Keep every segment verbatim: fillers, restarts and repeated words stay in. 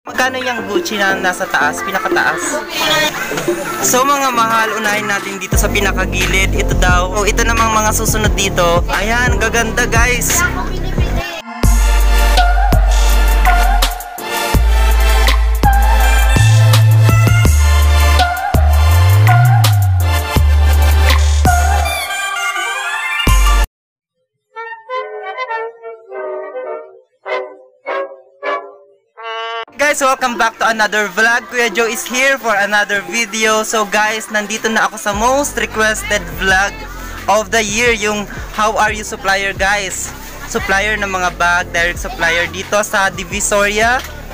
Magkano yung Gucci na nasa taas, pinakataas? So mga mahal, unahin natin dito sa pinakagilid. Ito daw. Oh, ito namang mga susunod dito. Ayan, gaganda guys. Guys, welcome back to another vlog. Kuya Joe is here for another video. So guys, nandito na ako sa most requested vlog of the year, yung How Are You Supplier guys. Supplier ng mga bag, direct supplier dito sa Divisoria.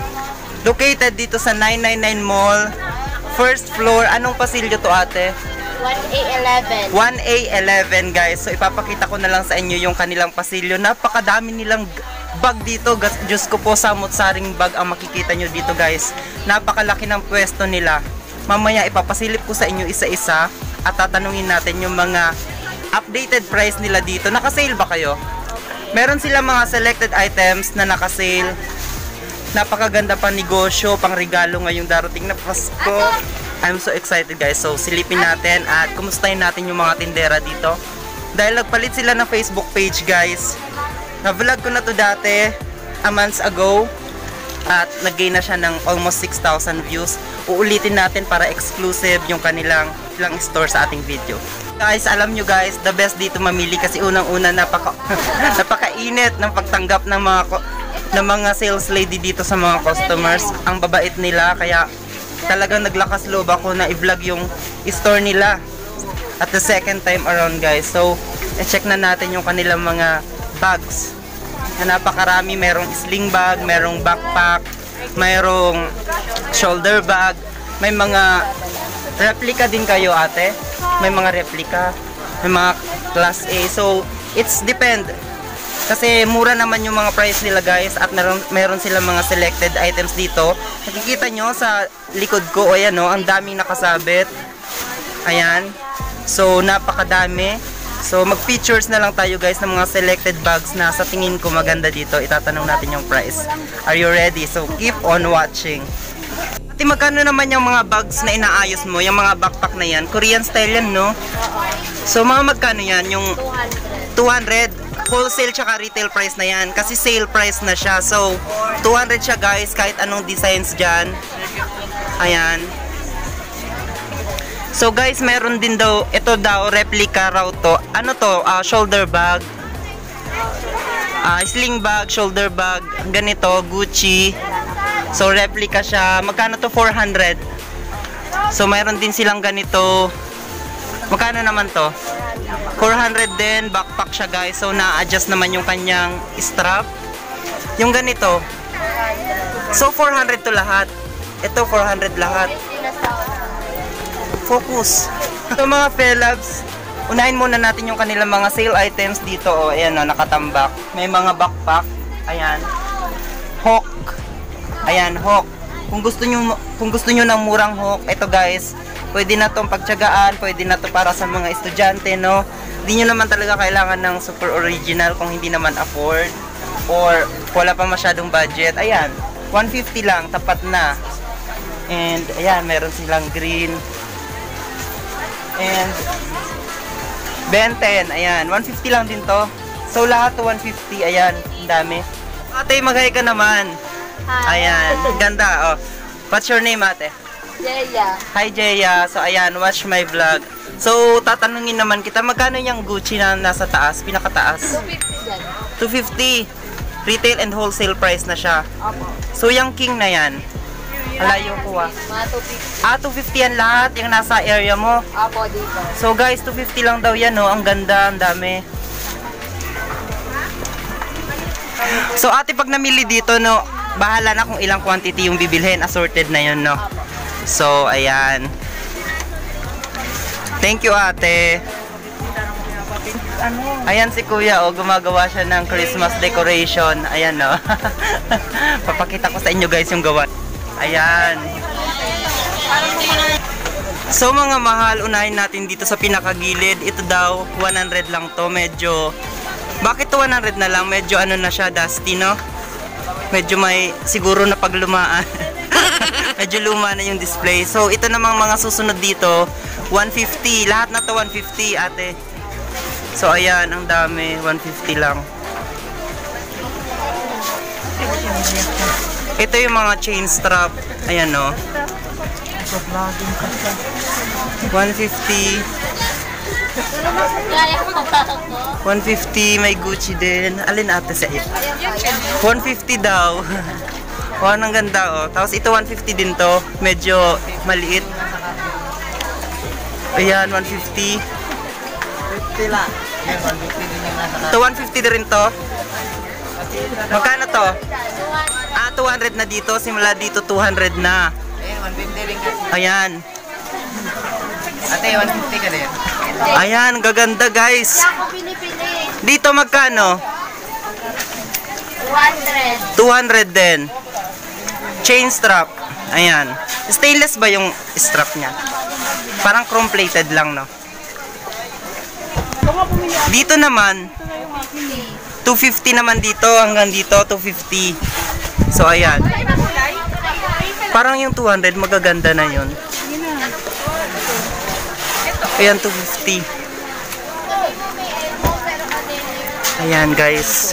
Located dito sa nine nine nine Mall. First floor. Anong pasilyo to ate? one A eleven. one A eleven guys. So ipapakita ko na lang sa inyo yung kanilang pasilyo. Napakadami nilang bag dito. Diyos ko po, samot-saring bag ang makikita nyo dito guys. Napakalaki ng pwesto nila. Mamaya ipapasilip ko sa inyo isa-isa at tatanungin natin yung mga updated price nila dito. Nakasale ba kayo? Meron sila mga selected items na nakasale. Napakaganda pang negosyo, pang regalo ngayong darating na Pasko. I'm so excited guys. So silipin natin at kumustahin natin yung mga tindera dito. Dahil nagpalit sila ng Facebook page guys. Na-vlog ko na to dati a months ago at nag-gain na siya ng almost six thousand views. Uulitin natin para exclusive yung kanilang lang store sa ating video. Guys, alam nyo guys, the best dito mamili kasi unang-una napaka napakainit ng pagtanggap ng mga ng mga sales lady dito sa mga customers. Ang babait nila kaya talagang naglakas loob ako na i-vlog yung store nila at the second time around guys. So, i-check na natin yung kanilang mga bags na napakarami. Merong sling bag, merong backpack, merong shoulder bag, may mga replica din kayo ate, may mga replica, may mga class A. So it's depend kasi mura naman yung mga price nila guys at meron, meron silang mga selected items dito. Nakikita nyo sa likod ko, o ayan o, ang daming nakasabit. Ayan, so napakadami. So mag-features na lang tayo guys ng mga selected bags na sa tingin ko maganda dito. Itatanong natin yung price. Are you ready? So keep on watching. Ate, magkano naman yung mga bags na inaayos mo? Yung mga backpack na yan? Korean style yan, no? So mga magkano yan? Yung two hundred? Wholesale tsaka retail price na yan. Kasi sale price na siya. So two hundred siya guys kahit anong designs dyan. Ayan. So guys, meron din daw, ito daw, replica raw to. Ano to? Uh, shoulder bag. Uh, sling bag, shoulder bag. Ganito, Gucci. So replica siya. Magkano to? four hundred. So mayroon din silang ganito. Magkano naman to? four hundred din. Backpack siya guys. So na-adjust naman yung kanyang strap. Yung ganito. So four hundred to lahat. Ito four hundred lahat. Focus. So mga felabs, unahin muna natin yung kanilang mga sale items dito. O, ayan o, nakatambak. May mga backpack. Ayan. Hawk. Ayan, hawk. Kung gusto nyo, kung gusto nyo ng murang hawk, ito guys, pwede na itong pagtyagaan, pwede na to para sa mga estudyante, no? Hindi nyo naman talaga kailangan ng super original kung hindi naman afford or wala pa masyadong budget. Ayan, one fifty lang, tapat na. And, ayan, meron silang green. And Ben ten, ayan, one fifty lang din to. So lahat to one fifty, ayan, ang dami. Ate, mag-hi ka naman. Hi. Ayan, ganda, oh. What's your name ate? Jeya. Hi Jeya. So ayan, watch my vlog. So tatanungin naman kita, magkano yung Gucci na nasa taas, pinakataas? two fifty dyan. two fifty. Retail and wholesale price na siya. Opo. So yung king na yan, alayo ko ah. Mga two fifty. Ah, two fifty yan lahat, yung nasa area mo. Opo, dito. So guys, two fifty lang daw yan, no? Ang ganda, ang dami. So ate, pag namili dito, no, bahala na kung ilang quantity yung bibilhin. Assorted na yun, no? So, ayan. Thank you ate. Ayan si kuya, oh, gumagawa siya ng Christmas decoration. Ayan, no? Papakita ko sa inyo guys yung gawa. Ayan. So mga mahal, unahin natin dito sa pinakagilid. Ito daw, one hundred lang to. Medyo, bakit to one hundred na lang? Medyo ano na siya, dusty, no? Medyo may siguro na paglumaan. Medyo luma na yung display. So, ito namang mga susunod dito, one fifty. Lahat na to one fifty, ate. So, ayan, ang dami. one fifty lang. Ito yung mga chain strap. Ayan, no. one fifty. one fifty, may Gucci din. Alin ate sa it? one fifty daw. Wow, ang ganda oh. Tapos ito one fifty din to. Medyo maliit. Ayan, one fifty. fifty lang. Yan, one fifty din yung nasa Ito one fifty din rin to. Magkano to? Ah, two hundred na dito. Simula dito two hundred na. Ayan, one fifty rin kasi. Ayan. Ate, one fifty ka din. Ayan, gaganda guys. Ako pinipili. Dito magkano? two hundred. two hundred din. Chain strap. Ayan. Stainless ba yung strap niya? Parang chrome plated lang, no? Dito naman, two fifty naman dito. Hanggang dito, two fifty. So, ayan. Parang yung two hundred, magaganda na yun. Ayan, two fifty. Ayan, guys.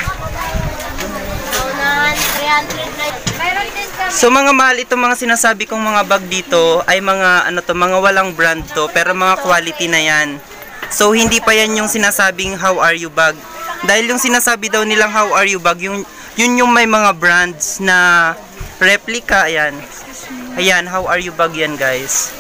So mga mahal, itong mga sinasabi kong mga bag dito ay mga ano to, mga walang brand to, pero mga quality na yan. So hindi pa yan yung sinasabing how are you bag. Dahil yung sinasabi daw nilang how are you bag, yung yun yung may mga brands na replica. Ayan. Ayan, how are you bag yan, guys.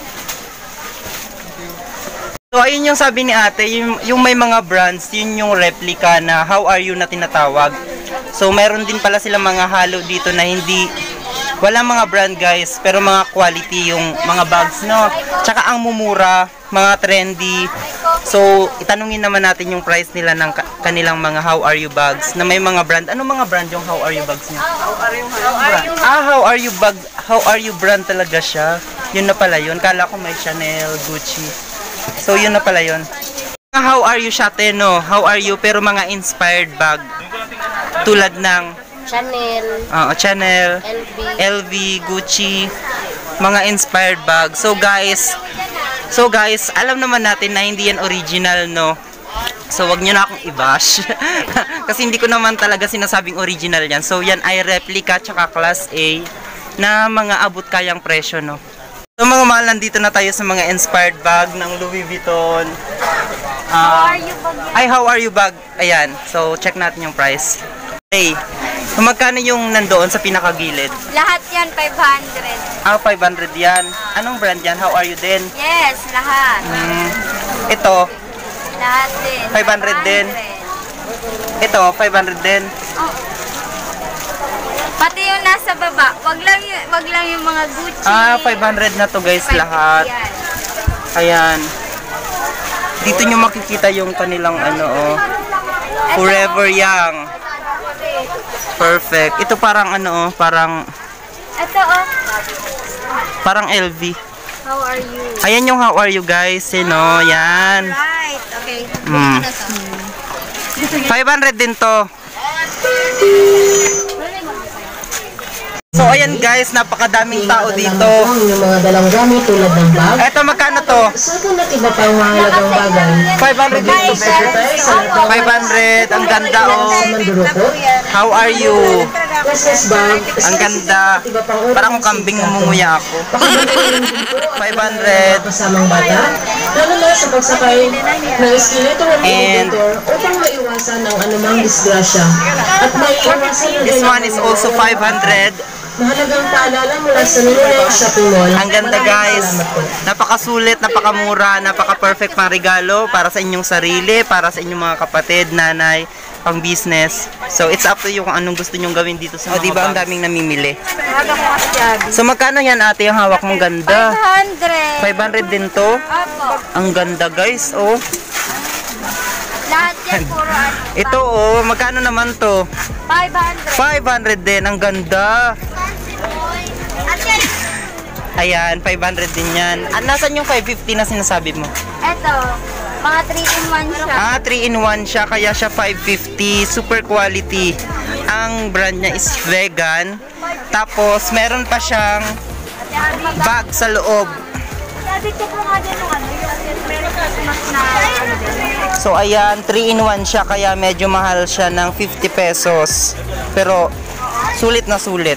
So ayun yung sabi ni ate, yung, yung may mga brands, yun yung replica na how are you na tinatawag. So meron din pala sila mga halo dito na hindi, walang mga brand guys, pero mga quality yung mga bags, no? Tsaka ang mumura, mga trendy. So itanungin naman natin yung price nila ng ka kanilang mga how are you bags na may mga brand. Ano mga brand yung how are you bags niya? How are you, how are you? Ah, how are you bag, how are you brand talaga siya. Yun na pala yun. Kala ko may Chanel, Gucci. So yun na pala yun. How are you siya, no? How are you? Pero mga inspired bag. Tulad ng Chanel. uh, Chanel, L V. L V, Gucci, mga inspired bag. So guys, so guys, alam naman natin na hindi yan original, no? So wag niyo na akong i-bash. Kasi hindi ko naman talaga sinasabing original yan. So yan ay replica tsaka class A na mga abot kayang presyo, no? So mga mahal, nandito na tayo sa mga inspired bag ng Louis Vuitton. Uh, How are you bag? Ay, how are you bag? Ayan. So check natin yung price. Hey, so magkano yung nandoon sa pinakagilid? Lahat yan five hundred. Ah, five hundred yan. Anong brand yan? How are you din? Yes, lahat. Hmm. Ito, Lahat din. five hundred din. Ito, five hundred din. Oh. Pati yung nasa baba, wag lang yung, wag lang yung mga Gucci. Ah, five hundred na to guys lahat. Yan. Ayan. Dito nyo makikita yung kanilang ano, oh. Forever Young. Perfect. Ito parang ano, oh, parang Ito oh. parang L V. How are you? Ayan yung how are you guys, eh, no? Yan. Right. Okay. Hmm. five hundred din to. So ayan guys, napakadaming tao dito. Yung mga dalang gamit tulad ng bag. Eto, magkano to? Sa at iba pang mahalagang bagay. five hundred dito. five hundred. Ang ganda, oh. Sa mandurukot, How are you? business bag, Ang ganda. Parang kung kambing mumuya ako. five hundred. kasamang bata, lalo na sa pagsakay ng escalator o And elevator upang maiwasan ng anumang disgrasya. At maiwasan ng this one is also five hundred. mahalagang paalala mula sa Nunez Shopping Mall. Ang ganda guys. Salamat po. Napakasulit, napakamura, napaka-perfect pang regalo para sa inyong sarili, para sa inyong mga kapatid, nanay, pang business. So it's up to you kung anong gusto nyong gawin dito sa mga. O diba ang daming namimili. Hawak mo kasi Javi. So magkano yan ate yung hawak mong ganda? five hundred. five hundred din to. Opo. Ang ganda guys, oh. Lahat yan puro ano. Ito oh, magkano naman to? five hundred. five hundred din, ang ganda. Ayan, five hundred din yan. Ah, nasan yung five fifty na sinasabi mo? Eto, mga three in one siya. Ah, three in one siya, kaya siya five fifty. Super quality. Ang brand niya is vegan. Tapos, meron pa siyang bag sa loob. Sabi ko po nga din yung ano, yung Merry Christmas na ano din. So ayan, three in one siya kaya medyo mahal siya ng fifty pesos. Pero sulit na sulit.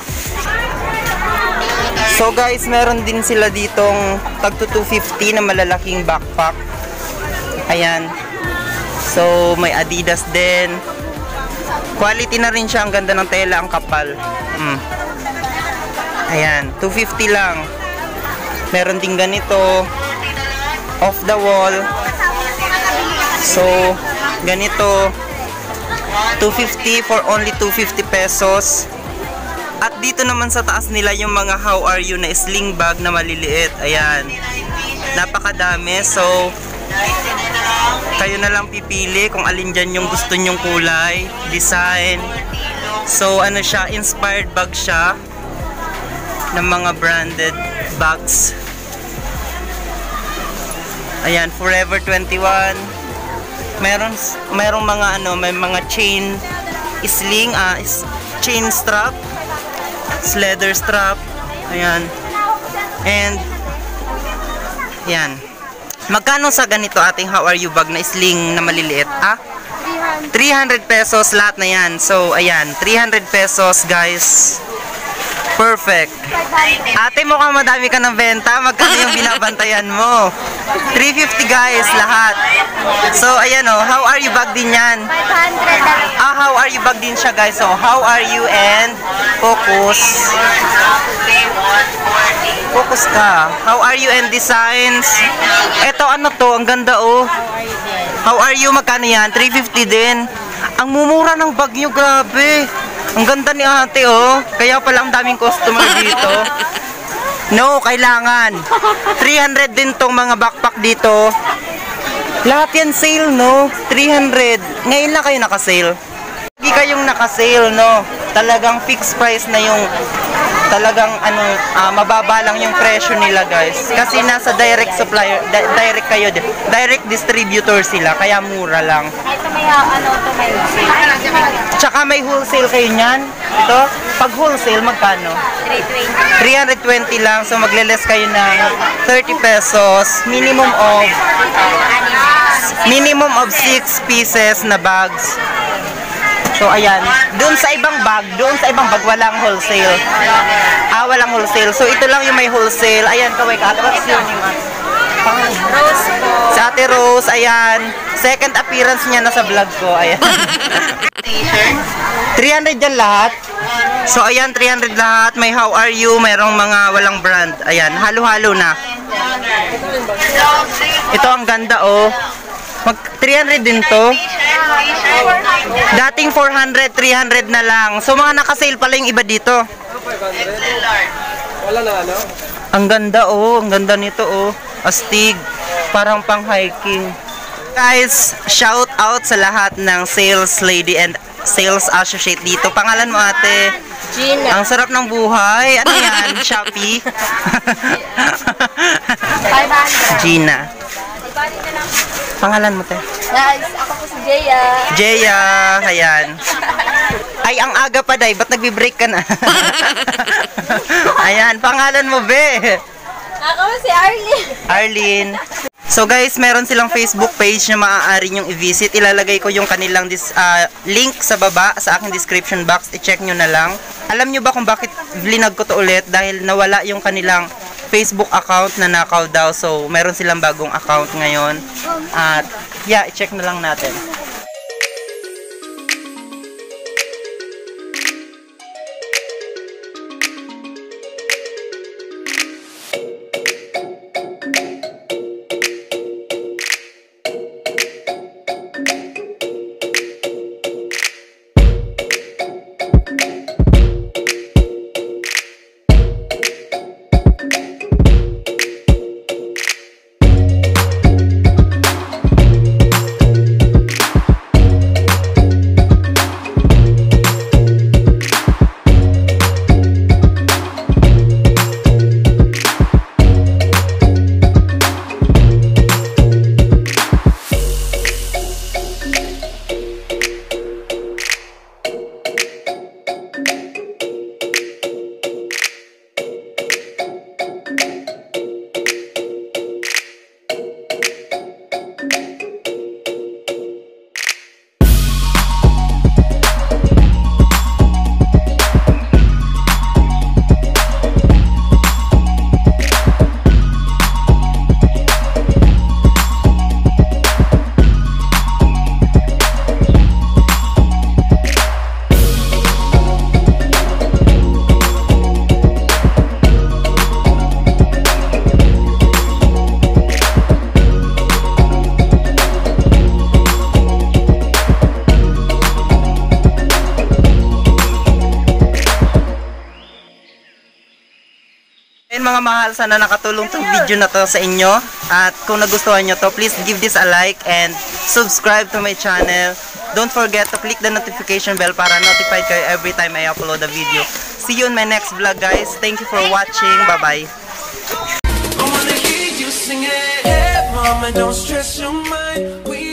So guys, meron din sila ditong tagto two fifty na malalaking backpack. Ayan. So may Adidas din. Quality na rin siya, ang ganda ng tela, ang kapal. Mm. Ayan, two fifty lang. Meron din ganito, off the wall. So, ganito, two fifty for only two fifty pesos. At dito naman sa taas nila yung mga how are you na sling bag na maliliit. Ayan, napakadami. So, kayo na lang pipili kung alin dyan yung gusto nyong kulay, design. So, ano siya, inspired bag siya ng mga branded bags. Ayan, Forever twenty-one. Meron merong mga ano, may mga chain sling, ah, chain strap, leather strap. Ayan. And yan. Magkano sa ganito ating how are you bag na sling na maliliit? Ah? three hundred pesos lahat na yan. So, ayan, three hundred pesos, guys. Perfect. Ate, mukhang madami ka ng benta. Magkano yung binabantayan mo? three fifty guys, lahat. So, ayan o. How are you bag din yan? five hundred na lang. Ah, how are you bag din siya guys. So, how are you and focus. Focus ka. How are you and designs. Eto, ano to? Ang ganda oh. How are you? Magkano yan? three fifty din. Ang mumura ng bag nyo, grabe. Ang ganda ni ate oh. Kaya pala ang daming customer dito. No, kailangan. three hundred din tong mga backpack dito. Lahat yan sale, no? three hundred. Ngayon lang kayo naka-sale. Hindi kayong naka-sale, no? Talagang fixed price na yung talagang ano, uh, mababa lang yung presyo nila, guys. Kasi nasa direct supplier, di direct kayo, direct distributor sila, kaya mura lang. Ito may ano, ito may Tsaka may wholesale kayo niyan. Ito, pag wholesale, magkano? three twenty lang. So, magle-less kayo ng thirty pesos. Minimum of minimum of six pieces na bags. So, ayan. Doon sa ibang bag, doon sa ibang bag, walang wholesale. Ah, walang wholesale. So, ito lang yung may wholesale. Ayan, kaway ka. What's your name? Rose po. Si Ate Rose, ayan. Second appearance niya na sa vlog ko. Ayan. three hundred dyan lahat. So, ayan, three hundred lahat. May how are you, mayroong mga walang brand. Ayan, halo-halo na. Ito ang ganda, oh. Mag three hundred din to. Dating four hundred, three hundred na lang. So, mga naka-sale pala yung iba dito. Wala na ano? Ang ganda, oh. Ang ganda nito, oh. Astig. Parang pang-hiking. Guys, shout out sa lahat ng sales lady and sales associate dito. Pangalan mo, ate? Gina. Ang sarap ng buhay. Ano yan? Shopee? five hundred. Gina. Pangalan mo, te? Guys, ako po si Jeya. Jeya. Ayan. Ay, ang aga pa, day. Ba't nagbi-break ka na? Ayan. Pangalan mo, be? Ako si Arlene. Arlene. So guys, meron silang Facebook page na maaari nyong i-visit. Ilalagay ko yung kanilang dis, uh, link sa baba sa aking description box. I-check nyo na lang. Alam nyo ba kung bakit vlinag ko to ulit? Dahil nawala yung kanilang Facebook account na nakaw daw. So meron silang bagong account ngayon. At yeah, i-check na lang natin. Ayun mga mahal, sana nakatulong tong video na to sa inyo. At kung nagustuhan nyo to, please give this a like and subscribe to my channel. Don't forget to click the notification bell para notified kayo every time I upload a video. See you in my next vlog, guys. Thank you for watching. Bye-bye. I wanna hear you sing it, hey, mama, don't stress your mind. We